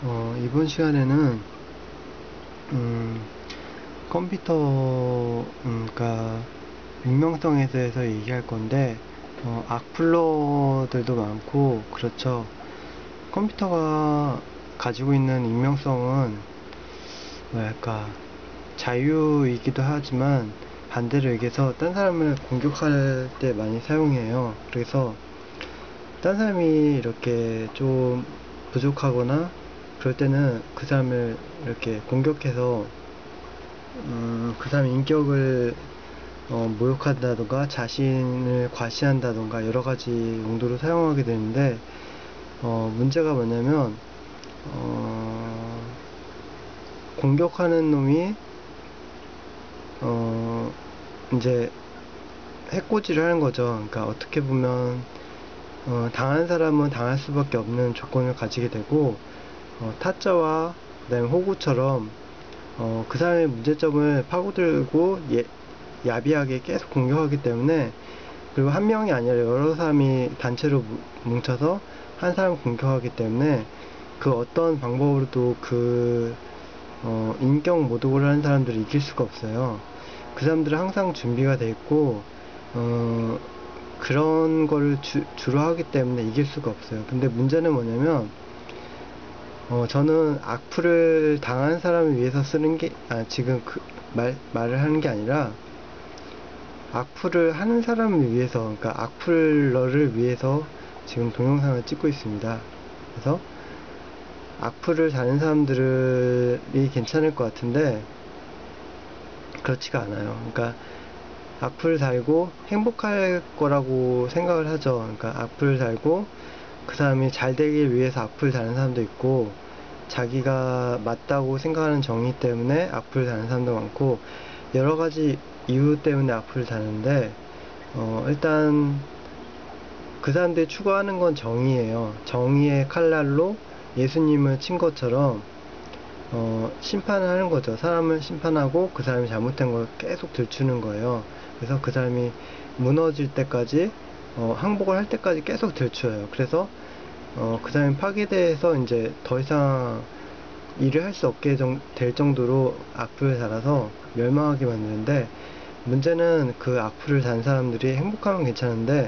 이번 시간에는 음, 컴퓨터 그러니까 익명성에 대해서 얘기할 건데 악플러들도 많고 그렇죠. 컴퓨터가 가지고 있는 익명성은 뭐랄까 자유이기도 하지만 반대로 얘기해서 딴 사람을 공격할 때 많이 사용해요. 그래서 딴 사람이 이렇게 좀 부족하거나 그럴 때는 그 사람을 이렇게 공격해서 그 사람의 인격을 모욕한다던가 자신을 과시한다던가 여러 가지 용도로 사용하게 되는데 문제가 뭐냐면 어, 공격하는 놈이 어, 이제 해코지를 하는 거죠. 그러니까 어떻게 보면 당한 사람은 당할 수밖에 없는 조건을 가지게 되고 타짜와 그다음에 호구처럼 그 사람의 문제점을 파고들고 야비하게 계속 공격하기 때문에 그리고 한 명이 아니라 여러 사람이 단체로 뭉쳐서 한 사람을 공격하기 때문에 그 어떤 방법으로도 그 인격 모독을 하는 사람들을 이길 수가 없어요. 그 사람들은 항상 준비가 돼 있고 그런 거를 주로 하기 때문에 이길 수가 없어요. 근데 문제는 뭐냐면 저는 악플을 당한 사람을 위해서 쓰는 게 지금 말을 하는 게 아니라 악플을 하는 사람을 위해서, 그러니까 악플러를 위해서 지금 동영상을 찍고 있습니다. 그래서 악플을 다는 사람들이 괜찮을 것 같은데 그렇지가 않아요. 그러니까 악플을 달고 행복할 거라고 생각을 하죠. 그러니까 악플을 달고 그 사람이 잘 되길 위해서 악플을 다는 사람도 있고 자기가 맞다고 생각하는 정의 때문에 악플을 다는 사람도 많고 여러 가지 이유 때문에 악플을 다는데 일단 그 사람들이 추구하는 건 정의예요. 정의의 칼날로 예수님을 친 것처럼 심판을 하는 거죠. 사람을 심판하고 그 사람이 잘못된 걸 계속 들추는 거예요. 그래서 그 사람이 무너질 때까지 항복을 할 때까지 계속 들추어요. 그래서 그 사람이 파괴돼서 이제 더 이상 일을 할 수 없게 될 정도로 악플을 달아서 멸망하게 만드는데 문제는 그 악플을 단 사람들이 행복하면 괜찮은데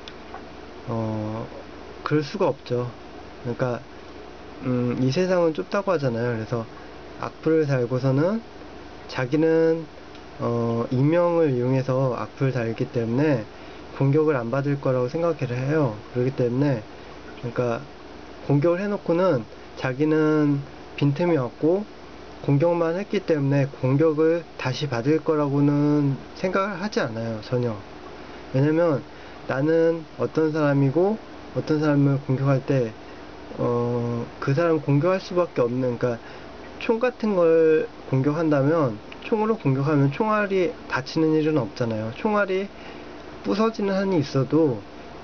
그럴 수가 없죠. 그러니까 이 세상은 좁다고 하잖아요. 그래서 악플을 달고서는 자기는 익명을 이용해서 악플을 달기 때문에 공격을 안 받을 거라고 생각을 해요. 그렇기 때문에 그러니까 공격을 해놓고는 자기는 빈틈이 없고 공격만 했기 때문에 공격을 다시 받을 거라고는 생각을 하지 않아요. 전혀. 왜냐면 나는 어떤 사람이고 어떤 사람을 공격할 때 그 사람 공격할 수밖에 없는, 그러니까 총 같은 걸 공격한다면 총으로 공격하면 총알이 다치는 일은 없잖아요. 총알이 부서지는 한이 있어도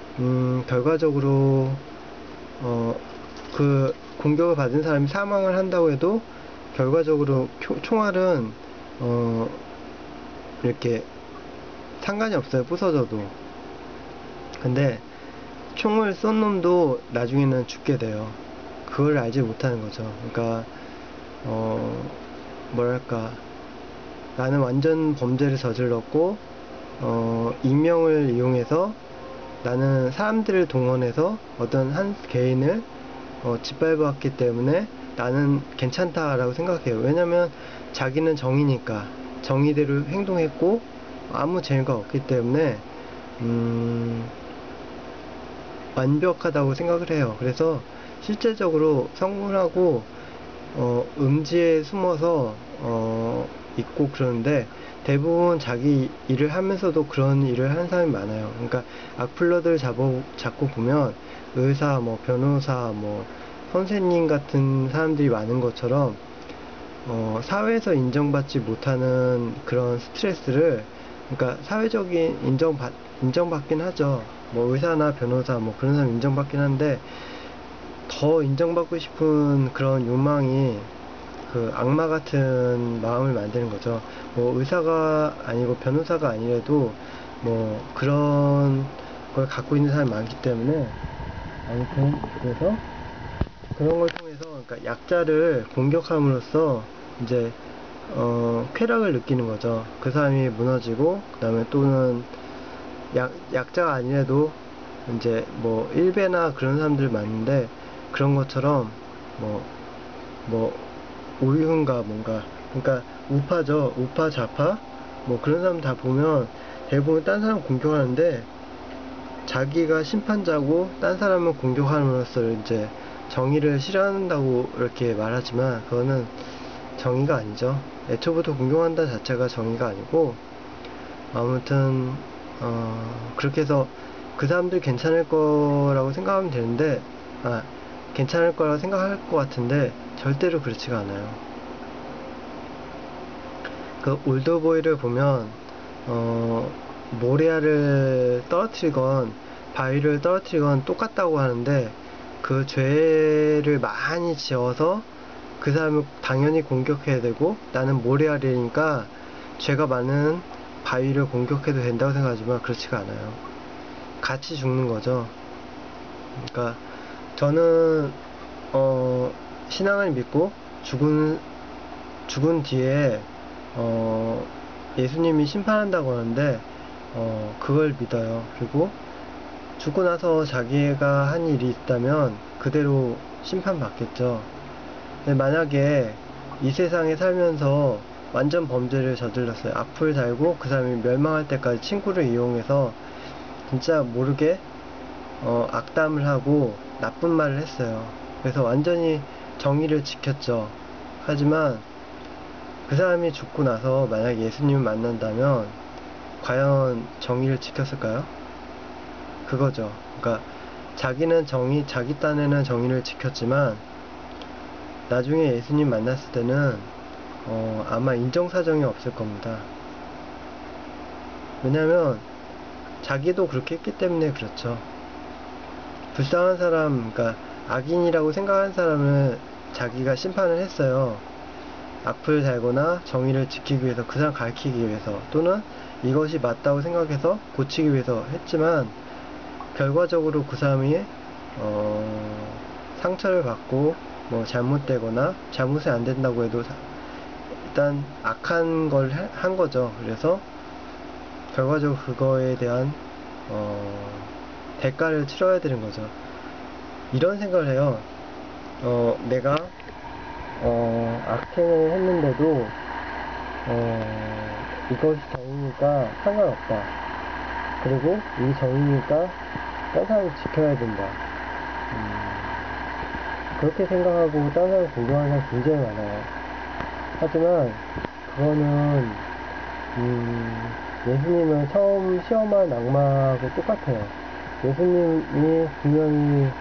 결과적으로 그 공격을 받은 사람이 사망을 한다고 해도 결과적으로 총알은 이렇게 상관이 없어요. 부서져도. 근데 총을 쏜 놈도 나중에는 죽게 돼요. 그걸 알지 못하는 거죠. 그러니까 뭐랄까 나는 완전 범죄를 저질렀고 익명을 이용해서 나는 사람들을 동원해서 어떤 한 개인을 짓밟았기 때문에 나는 괜찮다라고 생각해요. 왜냐면 자기는 정의니까 정의대로 행동했고 아무 죄가 없기 때문에 완벽하다고 생각을 해요. 그래서 실제적으로 성공하고 음지에 숨어서 있고 그러는데 대부분 자기 일을 하면서도 그런 일을 하는 사람이 많아요. 그러니까 악플러들 잡고 보면 의사, 뭐 변호사, 뭐 선생님 같은 사람들이 많은 것처럼 사회에서 인정받지 못하는 그런 스트레스를, 그러니까 사회적인 인정받긴 하죠. 뭐 의사나 변호사 뭐 그런 사람 인정받긴 한데 더 인정받고 싶은 그런 욕망이 그 악마 같은 마음을 만드는 거죠. 뭐 의사가 아니고 변호사가 아니래도 뭐 그런 걸 갖고 있는 사람이 많기 때문에 아무튼 그래서 그런 걸 통해서 그러니까 약자를 공격함으로써 이제 쾌락을 느끼는 거죠. 그 사람이 무너지고 그다음에 또는 약자가 아니라도 이제 뭐 일베나 그런 사람들 많은데 그런 것처럼 뭐 우유흥가 뭔가 그러니까 우파죠. 우파 좌파 뭐 그런 사람 다 보면 대부분 딴 사람 공격하는데 자기가 심판자고 딴 사람을 공격함으로써 이제 정의를 실현한다고 이렇게 말하지만 그거는 정의가 아니죠. 애초부터 공격한다 자체가 정의가 아니고 아무튼 그렇게 해서 그 사람들 괜찮을 거라고 생각하면 되는데 괜찮을 거라고 생각할 것 같은데 절대로 그렇지가 않아요. 그 올드보이를 보면 모리아를 떨어뜨리건 바위를 떨어뜨리건 똑같다고 하는데 그 죄를 많이 지어서 그 사람을 당연히 공격해야 되고 나는 모리아르니까 죄가 많은 바위를 공격해도 된다고 생각하지만 그렇지가 않아요. 같이 죽는 거죠. 그러니까 저는 신앙을 믿고 죽은 뒤에 예수님이 심판한다고 하는데 그걸 믿어요. 그리고 죽고 나서 자기가 한 일이 있다면 그대로 심판받겠죠. 근데 만약에 이 세상에 살면서 완전 범죄를 저질렀어요. 악플 달고 그 사람이 멸망할 때까지 친구를 이용해서 진짜 모르게 악담을 하고 나쁜 말을 했어요. 그래서 완전히 정의를 지켰죠. 하지만 그 사람이 죽고 나서 만약 예수님을 만난다면 과연 정의를 지켰을까요? 그거죠. 그러니까 자기는 자기 딴에는 정의를 지켰지만 나중에 예수님 만났을 때는 아마 인정사정이 없을 겁니다. 왜냐면 자기도 그렇게 했기 때문에 그렇죠. 불쌍한 사람, 그러니까 악인이라고 생각하는 사람을 자기가 심판을 했어요. 악플 달거나 정의를 지키기 위해서 그 사람 가르치기 위해서 또는 이것이 맞다고 생각해서 고치기 위해서 했지만 결과적으로 그 사람이 상처를 받고 뭐 잘못되거나 잘못이 안 된다고 해도 일단 악한 걸 한 거죠. 그래서 결과적으로 그거에 대한 대가를 치러야 되는 거죠. 이런 생각을 해요. 내가 악행을 했는데도 이것이 정의니까 상관없다. 그리고 이 정의니까 딴 사람을 지켜야 된다. 그렇게 생각하고 딴 사람을 공경하는 사람 굉장히 많아요. 하지만 그거는 예수님을 처음 시험한 악마하고 똑같아요. 예수님이 분명히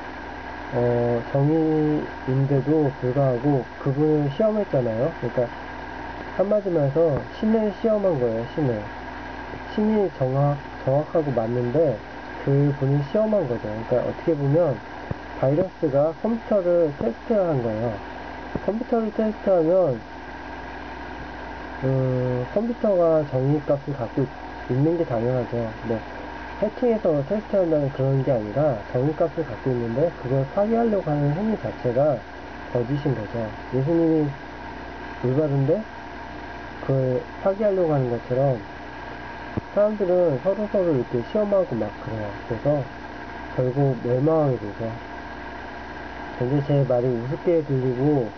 정의인데도 불구하고 그분을 시험했잖아요. 그러니까 한마디로 해서 신을 시험한 거예요. 신이 정확하고 맞는데 그분을 시험한 거죠. 그러니까 어떻게 보면 바이러스가 컴퓨터를 테스트한 거예요. 컴퓨터를 테스트하면 컴퓨터가 정의값을 갖고 있는 게 당연하죠. 뭐 해킹해서 테스트한다는 그런 게 아니라 정의값을 갖고 있는데 그걸 파괴하려고 하는 행위 자체가 거짓인 거죠. 예수님이 올바른데 그걸 파괴하려고 하는 것처럼 사람들은 서로 이렇게 시험하고 막 그래요. 그래서 결국 멸망하게 되죠. 근데 제 말이 우습게 들리고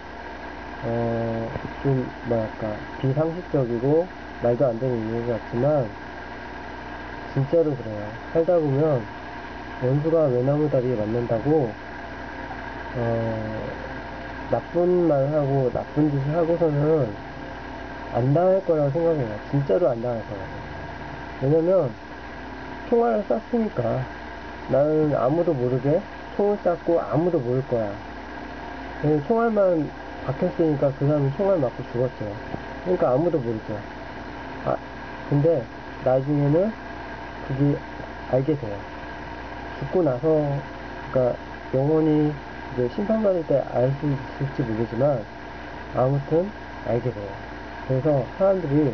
좀 뭐랄까 비상식적이고 말도 안 되는 이유 같지만 진짜로 그래요. 살다 보면 원수가 외나무다리에 맞는다고 나쁜 말 하고 나쁜 짓을 하고서는 안 당할 거라고 생각해요. 진짜로 안 당할 거라고. 왜냐면 총알을 쐈으니까 나는 아무도 모르게 총을 쐈고 아무도 모를 거야. 총알만 박혔으니까 그 사람은 총알 맞고 죽었죠. 그러니까 아무도 모르죠. 근데 나중에는 그게 알게 돼요. 죽고 나서, 그러니까 영원히 이제 심판받을 때 알 수 있을지 모르지만 아무튼 알게 돼요. 그래서 사람들이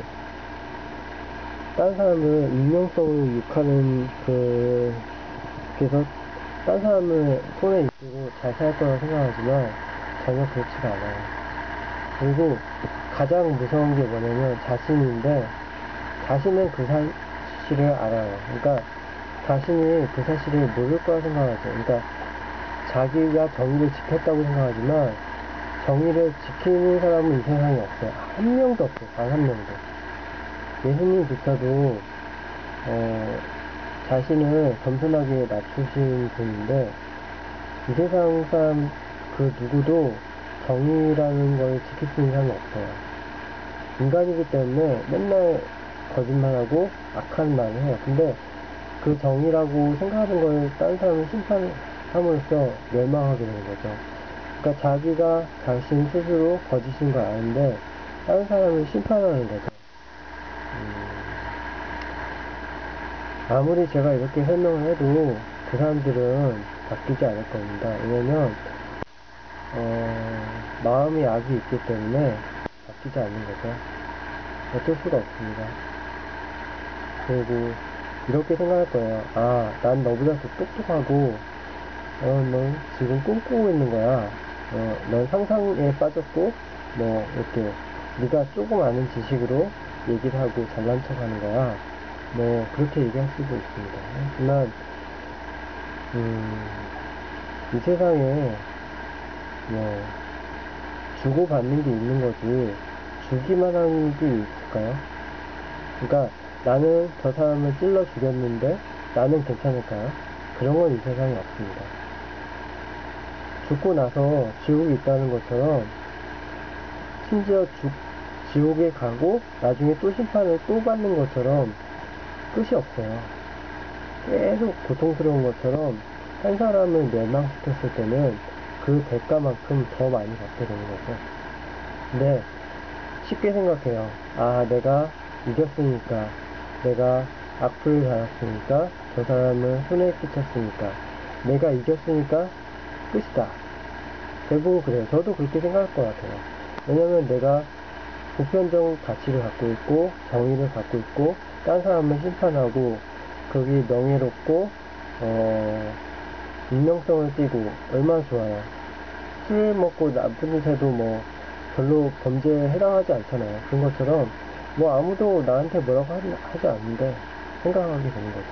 딴 사람을 익명성으로 욕하는 그래서 딴 사람을 손에 이끌고 잘 살 거라고 생각하지만 전혀 그렇지가 않아요. 그리고 가장 무서운 게 뭐냐면 자신인데, 자신은 그 사실을 알아요. 그러니까 자신이 그 사실을 모를 거라 생각하죠. 그러니까 자기가 정의를 지켰다고 생각하지만 정의를 지키는 사람은 이 세상에 없어요. 한 명도 없어요. 단 한 명도. 예수님조차도 자신을 겸손하게 낮추신 분인데, 이 세상 사람 그 누구도 정의라는 걸 지킬 수 있는 사람이 없어요. 인간이기 때문에 맨날 거짓말하고 악한 말을 해요. 근데 그 정의라고 생각하는 걸 다른 사람을 심판함으로써 멸망하게 되는 거죠. 그러니까 자기가 자신 스스로 거짓인 걸 아는데 다른 사람을 심판하는 거죠. 아무리 제가 이렇게 설명을 해도 그 사람들은 바뀌지 않을 겁니다. 왜냐면 마음이 악이 있기 때문에 바뀌지 않는 거죠. 어쩔 수가 없습니다. 그리고 이렇게 생각할 거예요. 아, 난 너보다 더 똑똑하고 넌 지금 꿈꾸고 있는 거야. 넌 상상에 빠졌고 뭐 이렇게 네가 조금 아는 지식으로 얘기를 하고 잘난 척 하는 거야. 뭐 그렇게 얘기할 수도 있습니다. 하지만 이 세상에 뭐 주고받는 게 있는 거지 주기만 하는 게 있을까요? 그러니까 나는 저 사람을 찔러 죽였는데 나는 괜찮을까요? 그런 건 이 세상에 없습니다. 죽고 나서 지옥이 있다는 것처럼 심지어 지옥에 가고 나중에 또 심판을 또 받는 것처럼 끝이 없어요. 계속 고통스러운 것처럼 한 사람을 멸망시켰을 때는 그 대가만큼 더 많이 받게 되는 거죠. 근데 쉽게 생각해요. 아, 내가 이겼으니까, 내가 악플을 달았으니까, 저 사람을 손해 끼쳤으니까, 내가 이겼으니까 끝이다. 대부분 그래요. 저도 그렇게 생각할 것 같아요. 왜냐면 내가 보편적 가치를 갖고 있고 정의를 갖고 있고 딴 사람을 심판하고 거기 명예롭고 익명성을 띠고 얼마나 좋아요. 술 먹고 나쁜 짓 해도 뭐 별로 범죄에 해당하지 않잖아요. 그런 것처럼 뭐 아무도 나한테 뭐라고 하지 않는데 생각하게 되는 거죠.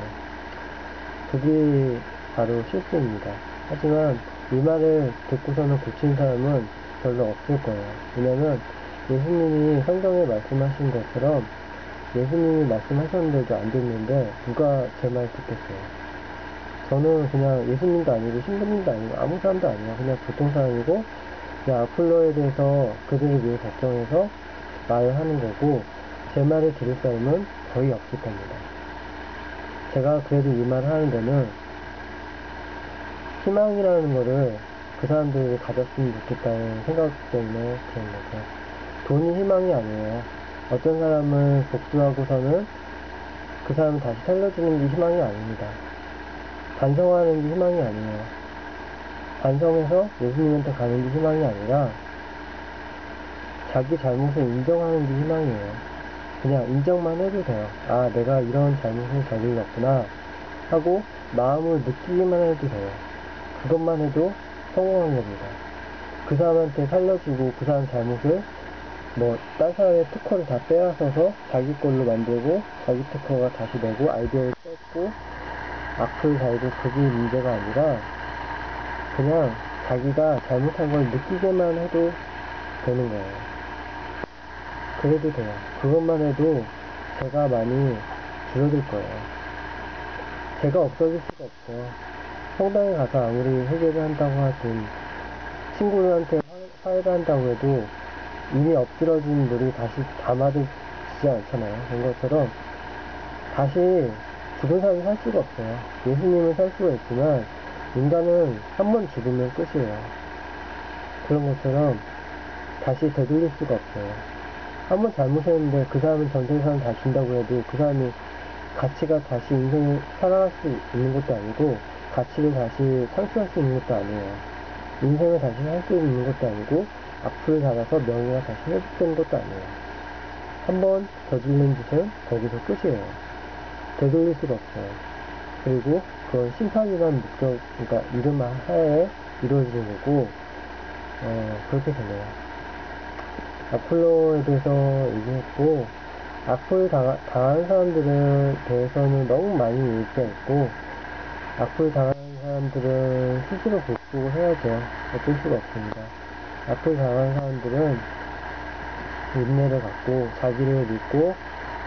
그게 바로 실수입니다. 하지만 이 말을 듣고서는 고친 사람은 별로 없을 거예요. 왜냐면 예수님이 성경에 말씀하신 것처럼 예수님이 말씀하셨는데도 안 듣는데 누가 제 말 듣겠어요. 저는 그냥 예수님도 아니고 신부님도 아니고 아무 사람도 아니에요. 그냥 보통 사람이고 그냥 악플러에 대해서 그들을 위해 걱정해서 말을 하는 거고 제 말을 들을 사람은 거의 없을 겁니다. 제가 그래도 이 말을 하는 데는 희망이라는 거를 그 사람들이 가졌으면 좋겠다는 생각 때문에 그런 거죠. 돈이 희망이 아니에요. 어떤 사람을 복수하고서는 그 사람을 다시 살려주는 게 희망이 아닙니다. 반성하는 게 희망이 아니에요. 반성해서 예수님한테 가는 게 희망이 아니라 자기 잘못을 인정하는 게 희망이에요. 그냥 인정만 해도 돼요. 아, 내가 이런 잘못을 저질렀구나 하고 마음을 느끼기만 해도 돼요. 그것만 해도 성공한 겁니다. 그 사람한테 살려주고 그 사람 잘못을 딴 사람의 특허를 다 빼앗아서 자기 걸로 만들고 자기 특허가 다시 되고 아이디어를 뺏고 악플 달고 그게 문제가 아니라 그냥 자기가 잘못한 걸 느끼게만 해도 되는 거예요. 그래도 돼요. 그것만 해도 제가 많이 줄어들 거예요. 제가 없어질 수가 없어요. 성당에 가서 아무리 회개를 한다고 하든 친구들한테 화해를 한다고 해도 이미 엎드러진 물이 다시 담아지지 않잖아요. 그런 것처럼 다시 죽은 사람이 살 수가 없어요. 예수님은 살 수가 있지만 인간은 한 번 죽으면 끝이에요. 그런 것처럼 다시 되돌릴 수가 없어요. 한 번 잘못했는데 그 사람은 전생사는 다 준다고 해도 그 사람이 가치가 다시 인생을 살아갈 수 있는 것도 아니고 가치를 다시 창출할 수 있는 것도 아니에요. 인생을 다시 할 수 있는 것도 아니고 악플을 달아서 명예가 다시 회복되는 것도 아니에요. 한 번 저지른 짓은 거기서 끝이에요. 되돌릴 수가 없어요. 그리고 그건 심판이라는 목적, 그러니까 이름 하에 이루어지는 거고, 그렇게 되네요. 악플러에 대해서 얘기했고, 악플 당한 사람들에 대해서는 너무 많이 얘기했고, 악플 당한 사람들은 스스로 복수를 해야죠. 어쩔 수가 없습니다. 악플 당한 사람들은 인내를 갖고 자기를 믿고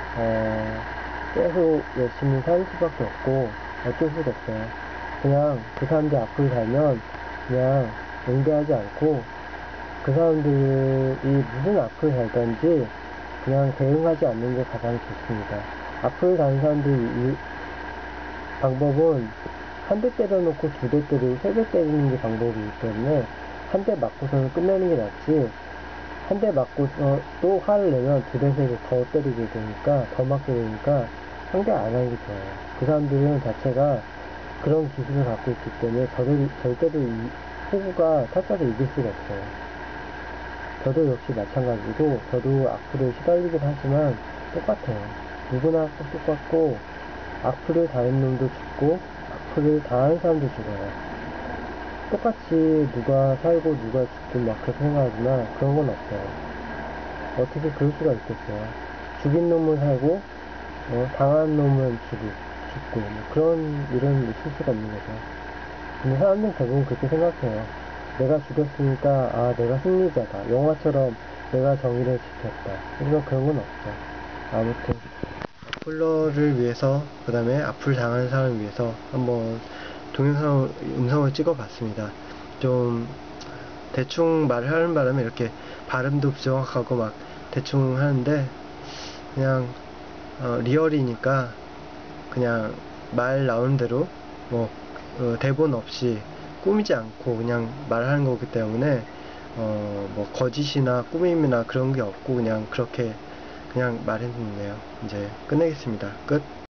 계속 열심히 살 수밖에 없고 어쩔 수가 없어요. 그냥 그 사람들 악플 달면 그냥 응대하지 않고 그 사람들이 무슨 악플 달던지 그냥 대응하지 않는 게 가장 좋습니다. 악플 다는 사람들이 방법은 한 대 때려놓고 두 대 때리고 세 대 때리는 게 방법이기 때문에 한 대 맞고서는 끝내는 게 낫지, 한 대 맞고서 또 화를 내면 두 대 세 대 더 때리게 되니까, 더 맞게 되니까 상대 안 하는 게 좋아요. 그 사람들은 자체가 그런 기술을 갖고 있기 때문에 절대로 호구가 타짜서 이길 수가 없어요. 저도 역시 마찬가지고, 저도 악플을 시달리긴 하지만 똑같아요. 누구나 똑같고, 악플을 다는 놈도 죽고 악플을 당하는 사람도 죽어요. 똑같이 누가 살고 누가 죽고 막 그렇게 생각하지만 그런 건 없어요. 어떻게 그럴 수가 있겠어요. 죽인 놈은 살고 당한 놈은 죽고 뭐 그런 일은 있을 수가 없는 거죠. 근데 사람들은 대부분 그렇게 생각해요. 내가 죽였으니까 내가 승리자다, 영화처럼 내가 정의를 지켰다, 하지만 그런 건 없죠. 아무튼 악플러를 위해서, 그 다음에 악플 당하는 사람을 위해서 한번 동영상 음성을 찍어 봤습니다. 좀 대충 말을 하는 바람에 이렇게 발음도 부정확하고 막 대충 하는데, 그냥 리얼이니까 그냥 말 나오는 대로 뭐 대본 없이 꾸미지 않고 그냥 말하는 거기 때문에 뭐 거짓이나 꾸밈이나 그런 게 없고 그냥 그렇게 그냥 말했는데요. 이제 끝내겠습니다. 끝.